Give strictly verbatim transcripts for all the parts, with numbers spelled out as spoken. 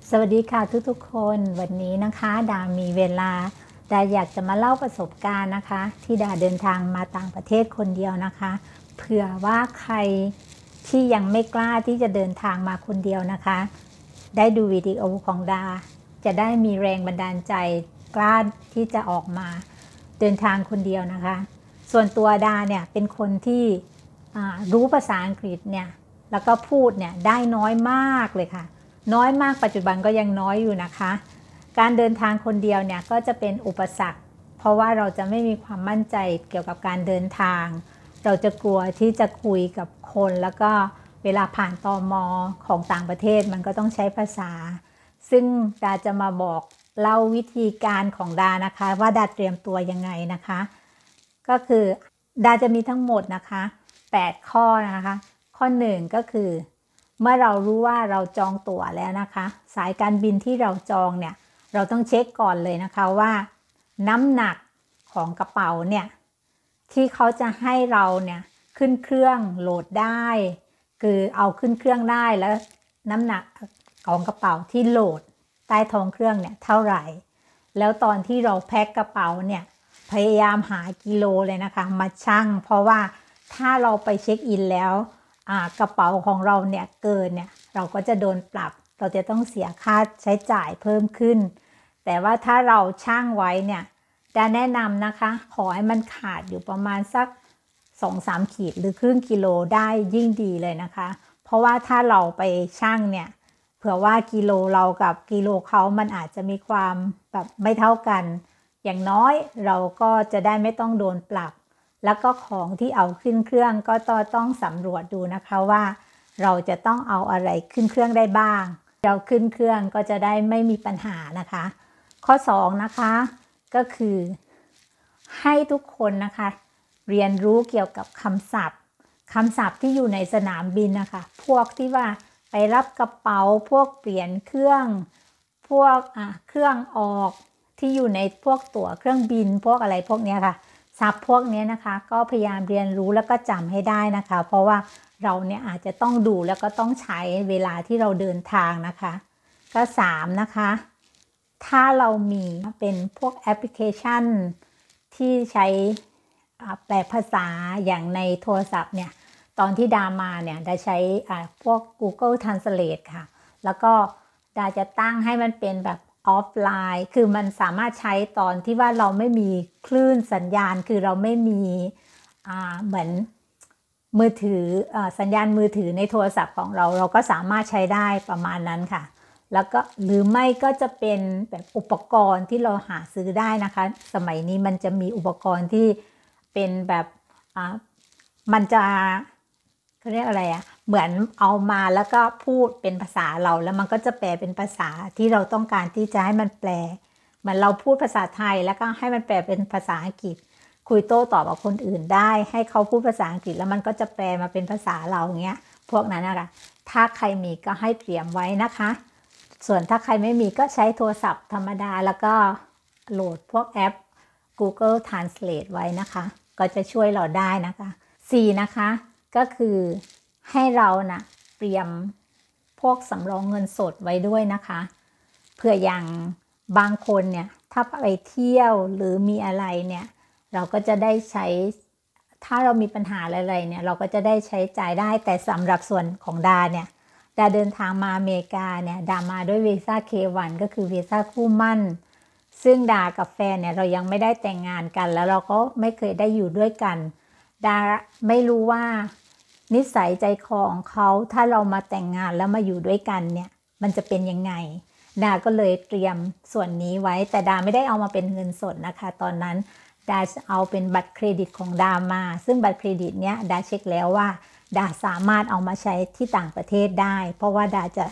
สวัสดีค่ะทุกๆคนวันนี้นะคะดามีเวลาดาอยากจะมาเล่าประสบการณ์นะคะที่ดาเดินทางมาต่างประเทศคนเดียวนะคะเผื่อว่าใครที่ยังไม่กล้าที่จะเดินทางมาคนเดียวนะคะได้ดูวิดีโอของดาจะได้มีแรงบันดาลใจกล้าที่จะออกมาเดินทางคนเดียวนะคะส่วนตัวดาเนี่ยเป็นคนที่รู้ภาษาอังกฤษเนี่ยแล้วก็พูดเนี่ยได้น้อยมากเลยค่ะน้อยมากปัจจุบันก็ยังน้อยอยู่นะคะการเดินทางคนเดียวเนี่ยก็จะเป็นอุปสรรคเพราะว่าเราจะไม่มีความมั่นใจเกี่ยวกับการเดินทางเราจะกลัวที่จะคุยกับคนแล้วก็เวลาผ่านตม.ของต่างประเทศมันก็ต้องใช้ภาษาซึ่งดาจะมาบอกเล่าวิธีการของดานะคะว่าดาเตรียมตัวยังไงนะคะก็คือดาจะมีทั้งหมดนะคะแปดข้อนะคะข้อหนึ่งก็คือเมื่อเรารู้ว่าเราจองตั๋วแล้วนะคะสายการบินที่เราจองเนี่ยเราต้องเช็คก่อนเลยนะคะว่าน้ำหนักของกระเป๋าเนี่ยที่เขาจะให้เราเนี่ยขึ้นเครื่องโหลดได้คือเอาขึ้นเครื่องได้แล้วน้ำหนักของกระเป๋าที่โหลดใต้ท้องเครื่องเนี่ยเท่าไหร่แล้วตอนที่เราแพ็คกระเป๋าเนี่ยพยายามหากิโลเลยนะคะมาชั่งเพราะว่าถ้าเราไปเช็คอินแล้วกระเป๋าของเราเนี่ยเกินเนี่ยเราก็จะโดนปรับเราจะต้องเสียค่าใช้จ่ายเพิ่มขึ้นแต่ว่าถ้าเราชั่งไว้เนี่ยจะแนะนำนะคะขอให้มันขาดอยู่ประมาณสัก สองถึงสาม ขีดหรือครึ่งกิโลได้ยิ่งดีเลยนะคะเพราะว่าถ้าเราไปชั่งเนี่ยเผื่อว่ากิโลเรากับกิโลเขามันอาจจะมีความแบบไม่เท่ากันอย่างน้อยเราก็จะได้ไม่ต้องโดนปรับแล้วก็ของที่เอาขึ้นเครื่องก็ต้องสำรวจดูนะคะว่าเราจะต้องเอาอะไรขึ้นเครื่องได้บ้างเราขึ้นเครื่องก็จะได้ไม่มีปัญหานะคะข้อสองนะคะก็คือให้ทุกคนนะคะเรียนรู้เกี่ยวกับคำศัพท์คำศัพท์ที่อยู่ในสนามบินนะคะพวกที่ว่าไปรับกระเป๋าพวกเปลี่ยนเครื่องพวกอ่ะเครื่องออกที่อยู่ในพวกตั๋วเครื่องบินพวกอะไรพวกนี้ค่ะศัพท์พวกนี้นะคะก็พยายามเรียนรู้แล้วก็จำให้ได้นะคะเพราะว่าเราเนี่ยอาจจะต้องดูแล้วก็ต้องใช้เวลาที่เราเดินทางนะคะก็สามนะคะถ้าเรามีเป็นพวกแอปพลิเคชันที่ใช้แปลภาษาอย่างในโทรศัพท์เนี่ยตอนที่ดามาเนี่ยดาใช้พวก Google Translate ค่ะแล้วก็ดาจะตั้งให้มันเป็นแบบออฟไลน์คือมันสามารถใช้ตอนที่ว่าเราไม่มีคลื่นสัญญาณคือเราไม่มีเหมือนมือถือสัญญาณมือถือในโทรศัพท์ของเราเราก็สามารถใช้ได้ประมาณนั้นค่ะแล้วก็หรือไม่ก็จะเป็นแบบอุปกรณ์ที่เราหาซื้อได้นะคะสมัยนี้มันจะมีอุปกรณ์ที่เป็นแบบมันจะเขาเรียกอะไรอะเหมือนเอามาแล้วก็พูดเป็นภาษาเราแล้วมันก็จะแปลเป็นภาษาที่เราต้องการที่จะให้มันแปลเหมือนเราพูดภาษาไทยแล้วก็ให้มันแปลเป็นภาษาอังกฤษคุยโต้ตอบกับคนอื่นได้ให้เขาพูดภาษาอังกฤษแล้วมันก็จะแปลมาเป็นภาษาเราอย่างเงี้ยพวกนั้นนะคะถ้าใครมีก็ให้เตรียมไว้นะคะส่วนถ้าใครไม่มีก็ใช้โทรศัพท์ธรรมดาแล้วก็โหลดพวกแอป Google Translate ไว้นะคะก็จะช่วยเราได้นะคะสี่นะคะก็คือให้เรานะเตรียมพวกสำรองเงินสดไว้ด้วยนะคะเผื่ออย่างบางคนเนี่ยถ้าไปเที่ยวหรือมีอะไรเนี่ยเราก็จะได้ใช้ถ้าเรามีปัญหาอะไรๆเนี่ยเราก็จะได้ใช้จ่ายได้แต่สำหรับส่วนของดาเนี่ยดาเดินทางมาอเมริกาเนี่ยดามาด้วยวีซ่า เค วัน ก็คือวีซ่าคู่มั่นซึ่งดากับแฟนเนี่ยเรายังไม่ได้แต่งงานกันแล้วเราก็ไม่เคยได้อยู่ด้วยกันดาไม่รู้ว่านิสัยใจคอของเขาถ้าเรามาแต่งงานแล้วมาอยู่ด้วยกันเนี่ยมันจะเป็นยังไงดาก็เลยเตรียมส่วนนี้ไว้แต่ดาไม่ได้เอามาเป็นเงินสดนะคะตอนนั้นดาเอาเป็นบัตรเครดิตของดามาซึ่งบัตรเครดิตเนี้ยดาเช็คแล้วว่าดาสามารถเอามาใช้ที่ต่างประเทศได้เพราะว่าดาจะ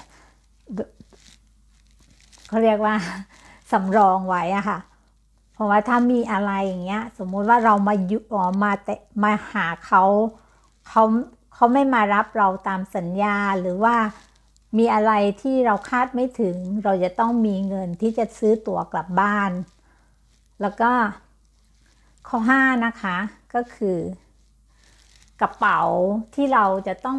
เขาเรียกว่าสำรองไว้อะค่ะเพราะว่าถ้ามีอะไรอย่างเงี้ยสมมุติว่าเรามาอยู่มาแต่มาหาเขาเขาเขาไม่มารับเราตามสัญญาหรือว่ามีอะไรที่เราคาดไม่ถึงเราจะต้องมีเงินที่จะซื้อตั๋วกลับบ้านแล้วก็ข้อห้านะคะก็คือกระเป๋าที่เราจะต้องแบบ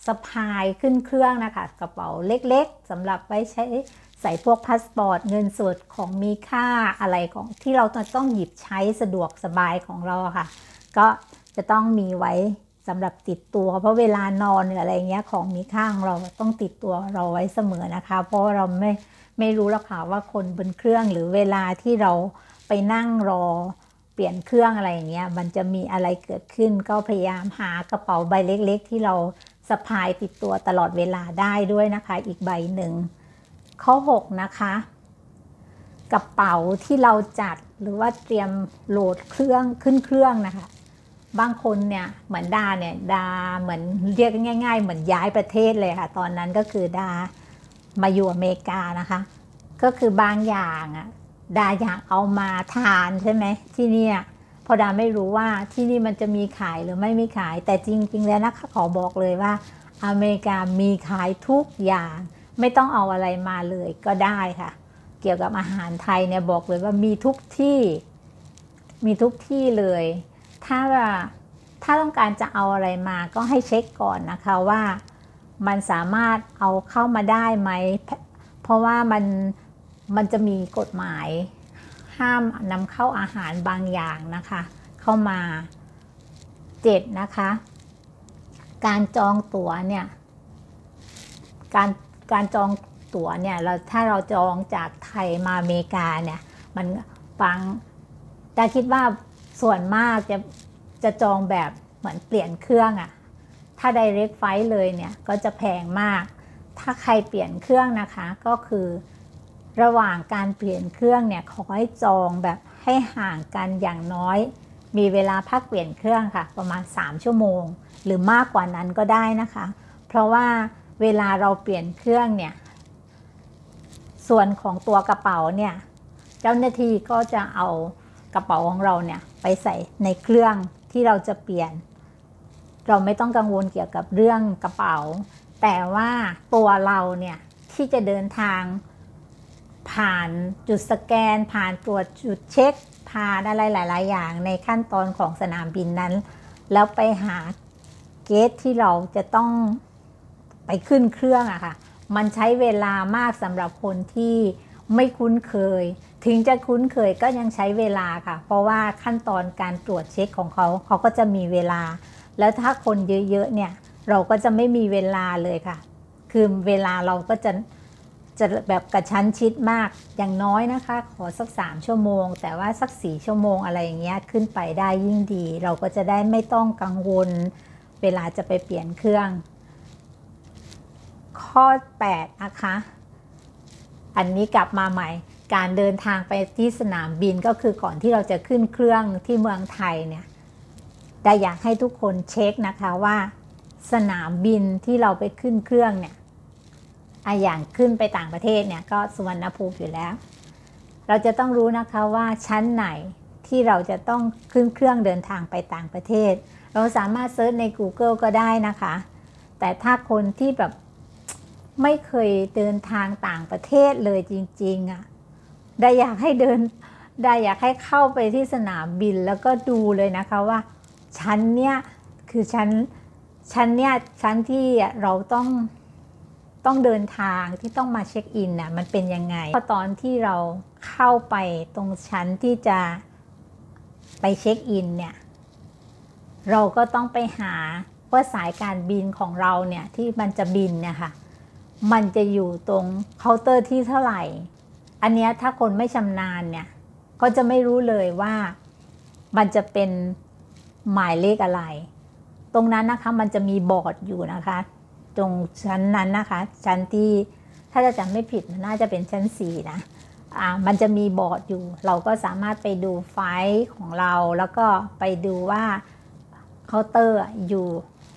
สะพายขึ้นเครื่องนะคะกระเป๋าเล็กๆสำหรับไว้ใช้ใส่พวกพาสปอร์ตเงินสดของมีค่าอะไรของที่เราต้องหยิบใช้สะดวกสบายของเราค่ะก็จะต้องมีไว้สำหรับติดตัวเพราะเวลานอนหรืออะไรเงี้ยของมีค่าของเราต้องติดตัวเราไว้เสมอนะคะเพราะเราไม่ไม่รู้หรอกค่ะว่าคนบนเครื่องหรือเวลาที่เราไปนั่งรอเปลี่ยนเครื่องอะไรอย่างเงี้ยมันจะมีอะไรเกิดขึ้นก็พยายามหากระเป๋าใบเล็กๆที่เราสะพายติดตัวตลอดเวลาได้ด้วยนะคะอีกใบหนึ่งข้อหกนะคะกระเป๋าที่เราจัดหรือว่าเตรียมโหลดเครื่องขึ้นเครื่องนะคะบางคนเนี่ยเหมือนดาเนี่ยดาเหมือนเรียกง่ายๆเหมือนย้ายประเทศเลยค่ะตอนนั้นก็คือดามาอยู่อเมริกานะคะก็คือบางอย่างอ่ะดาอยากเอามาทานใช่ไหมที่นี่พอดาไม่รู้ว่าที่นี่มันจะมีขายหรือไม่มีขายแต่จริงๆแล้วนะคะขอบอกเลยว่าอเมริกามีขายทุกอย่างไม่ต้องเอาอะไรมาเลยก็ได้ค่ะเกี่ยวกับอาหารไทยเนี่ยบอกเลยว่ามีทุกที่มีทุกที่เลยถ้าถ้าต้องการจะเอาอะไรมาก็ให้เช็คก่อนนะคะว่ามันสามารถเอาเข้ามาได้ไหมเพราะว่ามันมันจะมีกฎหมายห้ามนำเข้าอาหารบางอย่างนะคะเข้ามาเจ็ดนะคะการจองตั๋วเนี่ยการการจองตั๋วเนี่ยเราถ้าเราจองจากไทยมาอเมริกาเนี่ยมันฟังแต่คิดว่าส่วนมากจะจะจองแบบเหมือนเปลี่ยนเครื่องอะถ้า direct flight เลยเนี่ยก็จะแพงมากถ้าใครเปลี่ยนเครื่องนะคะก็คือระหว่างการเปลี่ยนเครื่องเนี่ยขอให้จองแบบให้ห่างกันอย่างน้อยมีเวลาพักเปลี่ยนเครื่องค่ะประมาณสามชั่วโมงหรือมากกว่านั้นก็ได้นะคะเพราะว่าเวลาเราเปลี่ยนเครื่องเนี่ยส่วนของตัวกระเป๋าเนี่ยเจ้าหน้าที่ก็จะเอากระเป๋าของเราเนี่ยไปใส่ในเครื่องที่เราจะเปลี่ยนเราไม่ต้องกังวลเกี่ยวกับเรื่องกระเป๋าแต่ว่าตัวเราเนี่ยที่จะเดินทางผ่านจุดสแกนผ่านตรวจจุดเช็คผ่านอะไรหลายๆอย่างในขั้นตอนของสนามบินนั้นแล้วไปหาเกตที่เราจะต้องไปขึ้นเครื่องอะค่ะมันใช้เวลามากสำหรับคนที่ไม่คุ้นเคยถึงจะคุ้นเคยก็ยังใช้เวลาค่ะเพราะว่าขั้นตอนการตรวจเช็คของเขาเขาก็จะมีเวลาแล้วถ้าคนเยอะๆเนี่ยเราก็จะไม่มีเวลาเลยค่ะคือเวลาเราก็จะจะแบบกระชั้นชิดมากอย่างน้อยนะคะขอสักสามชั่วโมงแต่ว่าสักสี่ชั่วโมงอะไรอย่างเงี้ยขึ้นไปได้ยิ่งดีเราก็จะได้ไม่ต้องกังวลเวลาจะไปเปลี่ยนเครื่องข้อแปดนะคะอันนี้กลับมาใหม่การเดินทางไปที่สนามบินก็คือก่อนที่เราจะขึ้นเครื่องที่เมืองไทยเนี่ยได้อยากให้ทุกคนเช็คนะคะว่าสนามบินที่เราไปขึ้นเครื่องเนี่ยอย่างขึ้นไปต่างประเทศเนี่ยก็สุวรรณภูมิอยู่แล้วเราจะต้องรู้นะคะว่าชั้นไหนที่เราจะต้องขึ้นเครื่องเดินทางไปต่างประเทศเราสามารถเซิร์ชใน กูเกิล ก็ได้นะคะแต่ถ้าคนที่แบบไม่เคยเดินทางต่างประเทศเลยจริงๆอ่ะได้อยากให้เดินได้อยากให้เข้าไปที่สนามบินแล้วก็ดูเลยนะคะว่าชั้นเนี้ยคือชั้นชั้นเนี้ยชั้นที่เราต้องต้องเดินทางที่ต้องมาเช็คอินน่ะมันเป็นยังไงพอตอนที่เราเข้าไปตรงชั้นที่จะไปเช็คอินเนี่ยเราก็ต้องไปหาว่าสายการบินของเราเนี่ยที่มันจะบินเนี่ยค่ะมันจะอยู่ตรงเคาน์เตอร์ที่เท่าไหร่อันนี้ถ้าคนไม่ชำนาญเนี่ยก็จะไม่รู้เลยว่ามันจะเป็นหมายเลขอะไรตรงนั้นนะคะมันจะมีบอร์ดอยู่นะคะตรงชั้นนั้นนะคะชั้นที่ถ้าจะจำไม่ผิดมันน่าจะเป็นชั้นสี่นะอ่ามันจะมีบอร์ดอยู่เราก็สามารถไปดูไฟล์ของเราแล้วก็ไปดูว่าเคาน์เตอร์อยู่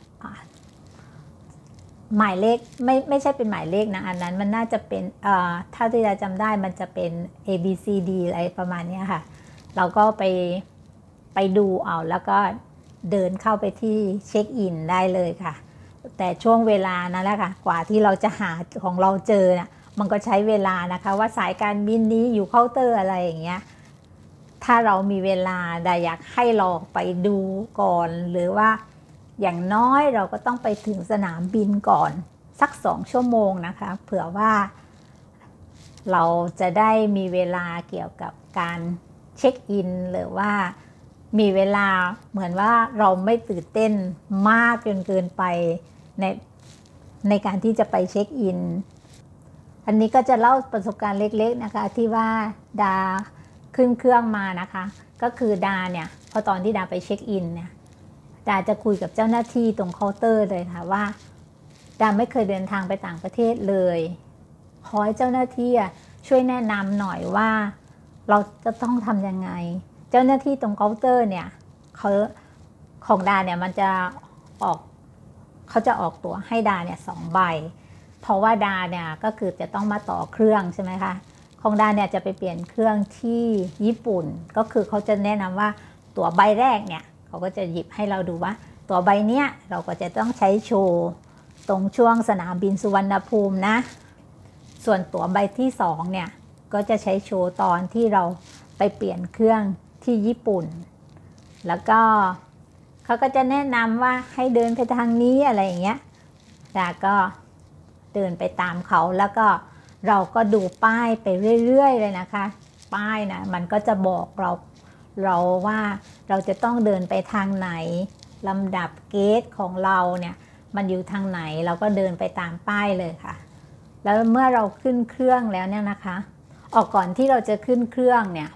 หมายเลขไม่ไม่ใช่เป็นหมายเลขนะอันนั้นมันน่าจะเป็นเอ่อถ้าที่เราจำได้มันจะเป็น A B C D อะไรประมาณนี้ค่ะเราก็ไปไปดูเอาแล้วก็เดินเข้าไปที่เช็คอินได้เลยค่ะแต่ช่วงเวลานั่นแหละค่ะกว่าที่เราจะหาของเราเจอเนี่ยมันก็ใช้เวลานะคะว่าสายการบินนี้อยู่เคาน์เตอร์อะไรอย่างเงี้ยถ้าเรามีเวลาได้อยากให้ลองไปดูก่อนหรือว่าอย่างน้อยเราก็ต้องไปถึงสนามบินก่อนสักสองชั่วโมงนะคะเผื่อว่าเราจะได้มีเวลาเกี่ยวกับการเช็คอินหรือว่ามีเวลาเหมือนว่าเราไม่ตื่นเต้นมากจนเกินไปในในการที่จะไปเช็คอินอันนี้ก็จะเล่าประสบการณ์เล็กๆนะคะที่ว่าดาขึ้นเครื่องมานะคะก็คือดาเนี่ยพอตอนที่ดาไปเช็คอินเนี่ยดาจะคุยกับเจ้าหน้าที่ตรงเคาน์เตอร์เลยค่ะว่าดาไม่เคยเดินทางไปต่างประเทศเลยขอให้เจ้าหน้าที่ช่วยแนะนำหน่อยว่าเราจะต้องทำยังไงเจ้าหน้าที่ตรงเคาน์เตอร์เนี่ยเขาของดาเนี่ยมันจะออกเขาจะออกตั๋วให้ดาเนี่ยสองใบเพราะว่าดาเนี่ยก็คือจะต้องมาต่อเครื่องใช่ไหมคะของดาเนี่ยจะไปเปลี่ยนเครื่องที่ญี่ปุ่นก็คือเขาจะแนะนำว่าตั๋วใบแรกเนี่ยเขาก็จะหยิบให้เราดูว่าตั๋วใบเนี้ยเราก็จะต้องใช้โชว์ตรงช่วงสนามบินสุวรรณภูมินะส่วนตั๋วใบที่สองเนี่ยก็จะใช้โชว์ตอนที่เราไปเปลี่ยนเครื่องที่ญี่ปุ่นแล้วก็เขาก็จะแนะนำว่าให้เดินไปทางนี้อะไรอย่างเงี้ยดาก็เดินไปตามเขาแล้วก็เราก็ดูป้ายไปเรื่อยๆเลยนะคะป้ายนะมันก็จะบอกเราเราว่าเราจะต้องเดินไปทางไหนลำดับเกตของเราเนี่ยมันอยู่ทางไหนเราก็เดินไปตามป้ายเลยค่ะแล้วเมื่อเราขึ้นเครื่องแล้วเนี่ยนะคะออกก่อนที่เราจะขึ้นเครื่องเนี่ย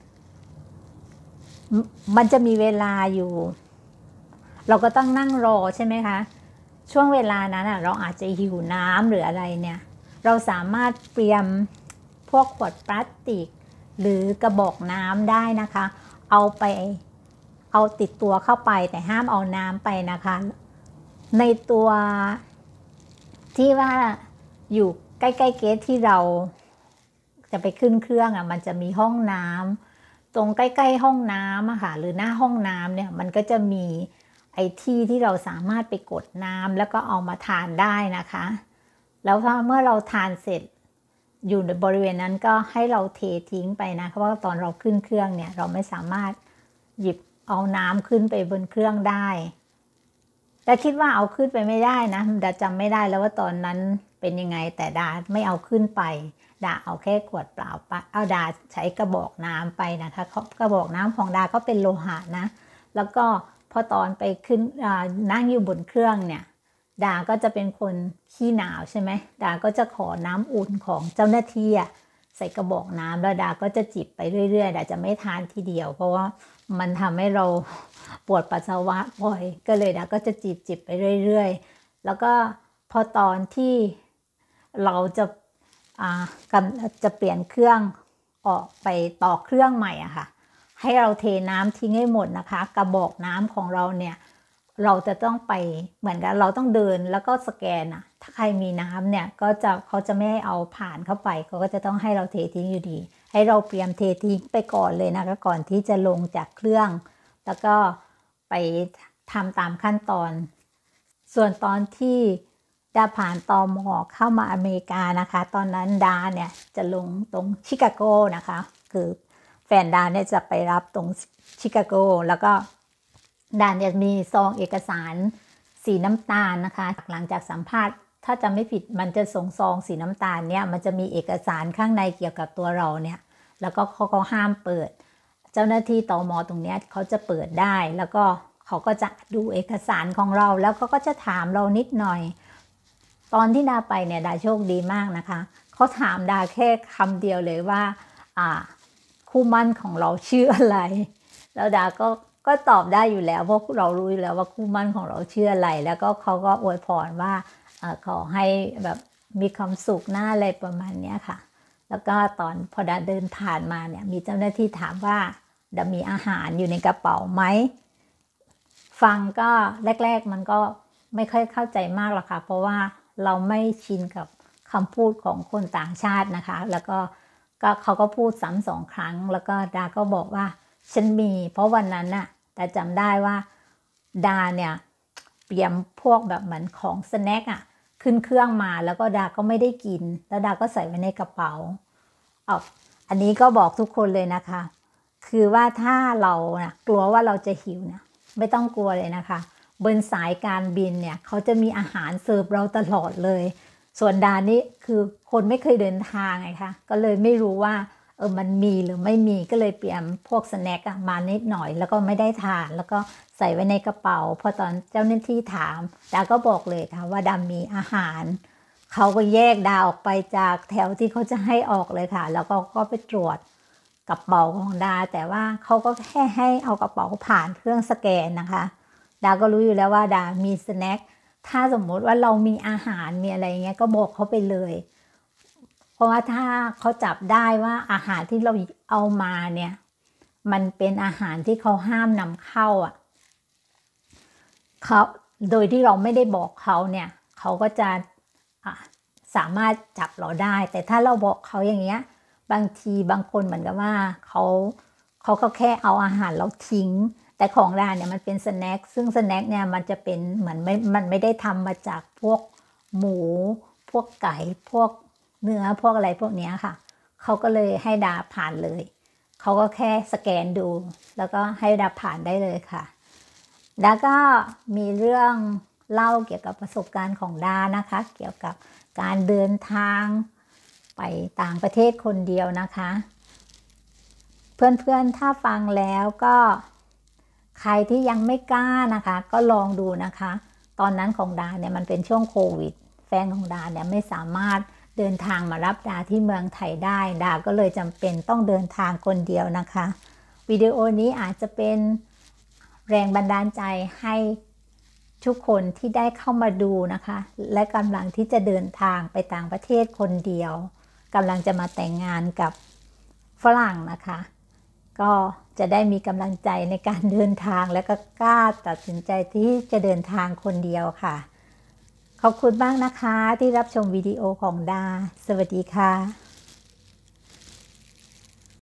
มันจะมีเวลาอยู่เราก็ต้องนั่งรอใช่ไหมคะช่วงเวลานั้นอ่ะเราอาจจะหิวน้ำหรืออะไรเนี่ยเราสามารถเตรียมพวกขวดพลาสติกหรือกระบอกน้ำได้นะคะเอาไปเอาติดตัวเข้าไปแต่ห้ามเอาน้ำไปนะคะในตัวที่ว่าอยู่ใกล้ๆเกตที่เราจะไปขึ้นเครื่องอ่ะมันจะมีห้องน้ำตรงใกล้ๆห้องน้ำอะค่ะหรือหน้าห้องน้ำเนี่ยมันก็จะมีไอ้ที่ที่เราสามารถไปกดน้ำแล้วก็เอามาทานได้นะคะแล้วเมื่อเราทานเสร็จอยู่ในบริเวณนั้นก็ให้เราเททิ้งไปนะเพราะว่าตอนเราขึ้นเครื่องเนี่ยเราไม่สามารถหยิบเอาน้ำขึ้นไปบนเครื่องได้แต่คิดว่าเอาขึ้นไปไม่ได้นะดาจำไม่ได้แล้วว่าตอนนั้นเป็นยังไงแต่ดาไม่เอาขึ้นไปดาเอาแค่ขวดเปล่าไปเอาดาใช้กระบอกน้ำไปนะคะกระบอกน้ำของดาก็เป็นโลหะนะแล้วก็พอตอนไปขึ้นนั่งอยู่บนเครื่องเนี่ยดาก็จะเป็นคนขี้หนาวใช่ไหมดาก็จะขอน้ำอุ่นของเจ้าหน้าที่ใส่กระบอกน้ำแล้วดาก็จะจิบไปเรื่อยๆดาจะไม่ทานทีเดียวเพราะว่ามันทำให้เราปวดปัสสาวะบ่อยก็เลยดาก็จะจิบจิบไปเรื่อยๆแล้วก็พอตอนที่เราจะอ่ากำจะเปลี่ยนเครื่องออกไปต่อเครื่องใหม่อะค่ะให้เราเทน้ำทิ้งให้หมดนะคะกระบอกน้ำของเราเนี่ยเราจะต้องไปเหมือนกันเราต้องเดินแล้วก็สแกนอะถ้าใครมีน้ำเนี่ยก็จะเขาจะไม่ให้เอาผ่านเข้าไปเขาก็จะต้องให้เราเททิ้งอยู่ดีให้เราเตรียมเททิ้งไปก่อนเลยนะคะก่อนที่จะลงจากเครื่องแล้วก็ไปทำตามขั้นตอนส่วนตอนที่ดาผ่านตม.เข้ามาอเมริกานะคะตอนนั้นดาเนี่ยจะลงตรงชิคาโกนะคะคือแฟนดาเนี่ยจะไปรับตรงชิคาโกแล้วก็ดาเนี่ยมีซองเอกสารสีน้ำตาลนะคะหลังจากสัมภาษณ์ถ้าจำไม่ผิดมันจะส่งซองสีน้ำตาลเนี่ยมันจะมีเอกสารข้างในเกี่ยวกับตัวเราเนี่ยแล้วก็เขาก็ห้ามเปิดเจ้าหน้าที่ตม.ตรงนี้เขาจะเปิดได้แล้วก็เขาก็จะดูเอกสารของเราแล้วเขาก็จะถามเรานิดหน่อยตอนที่ดาไปเนี่ยดาโชคดีมากนะคะเขาถามดาแค่คำเดียวเลยว่าอ่าคู่มั่นของเราชื่ออะไรแล้วดาก็ก็ตอบได้อยู่แล้วเพราะเรารู้อยู่แล้วว่าคู่มั่นของเราชื่ออะไรแล้วก็เขาก็อวยพรว่าขอให้แบบมีความสุขหน้าอะไรประมาณนี้ค่ะแล้วก็ตอนพอดาเดินผ่านมาเนี่ยมีเจ้าหน้าที่ถามว่าดามีอาหารอยู่ในกระเป๋าไหมฟังก็แรกๆมันก็ไม่ค่อยเข้าใจมากหรอกค่ะเพราะว่าเราไม่ชินกับคำพูดของคนต่างชาตินะคะแล้วก็ก็เขาก็พูดซ้ำสองครั้งแล้วก็ดาก็บอกว่าฉันมีเพราะวันนั้นน่ะแต่จำได้ว่าดาเนี่ยเตรียมพวกแบบเหมือนของสแน็คอ่ะขึ้นเครื่องมาแล้วก็ดาก็ไม่ได้กินแล้วดาก็ใส่ไว้ในกระเป๋าเอาอันนี้ก็บอกทุกคนเลยนะคะคือว่าถ้าเรานะกลัวว่าเราจะหิวเนี่ยไม่ต้องกลัวเลยนะคะบนสายการบินเนี่ยเขาจะมีอาหารเสิร์ฟเราตลอดเลยส่วนดานี่คือคนไม่เคยเดินทางไงคะก็เลยไม่รู้ว่าเออมันมีหรือไม่มีก็เลยเตรียมพวกสแน็คมานิดหน่อยแล้วก็ไม่ได้ทานแล้วก็ใส่ไว้ในกระเป๋าพอตอนเจ้าหน้าที่ถามดาก็บอกเลยค่ะว่าดามีอาหารเขาก็แยกดาออกไปจากแถวที่เขาจะให้ออกเลยค่ะแล้วก็ก็ไปตรวจกระเป๋าของดาแต่ว่าเขาก็แค่ให้เอากระเป๋าผ่านเครื่องสแกนนะคะดาก็รู้อยู่แล้วว่าดามีสแน็คถ้าสมมุติว่าเรามีอาหารมีอะไรเงี้ยก็บอกเขาไปเลยเพราะว่าถ้าเขาจับได้ว่าอาหารที่เราเอามาเนี่ยมันเป็นอาหารที่เขาห้ามนำเข้าอ่ะเขาโดยที่เราไม่ได้บอกเขาเนี่ยเขาก็จะสามารถจับเราได้แต่ถ้าเราบอกเขาอย่างเงี้ยบางทีบางคนเหมือนกับว่าเขาเขาก็แค่เอาอาหารเราทิ้งแต่ของร้านเนี่ยมันเป็นสแน็คซึ่งสแน็คเนี่ยมันจะเป็นเหมือนไม่มันไม่ได้ทำมาจากพวกหมูพวกไก่พวกเนื้อพวกอะไรพวกนี้ค่ะเขาก็เลยให้ดาผ่านเลยเขาก็แค่สแกนดูแล้วก็ให้ดาผ่านได้เลยค่ะดาก็มีเรื่องเล่าเกี่ยวกับประสบการณ์ของดานะคะเกี่ยวกับการเดินทางไปต่างประเทศคนเดียวนะคะเพื่อนๆถ้าฟังแล้วก็ใครที่ยังไม่กล้านะคะก็ลองดูนะคะตอนนั้นของดาเนี่ยมันเป็นช่วงโควิดแฟนของดาเนี่ยไม่สามารถเดินทางมารับดาที่เมืองไทยได้ดาก็เลยจำเป็นต้องเดินทางคนเดียวนะคะวิดีโอนี้อาจจะเป็นแรงบันดาลใจให้ทุกคนที่ได้เข้ามาดูนะคะและกำลังที่จะเดินทางไปต่างประเทศคนเดียวกำลังจะมาแต่งงานกับฝรั่งนะคะก็จะได้มีกำลังใจในการเดินทางและก็กล้าตัดสินใจที่จะเดินทางคนเดียวค่ะขอบคุณมากนะคะที่รับชมวิดีโอของดาสวัสดีค่ะ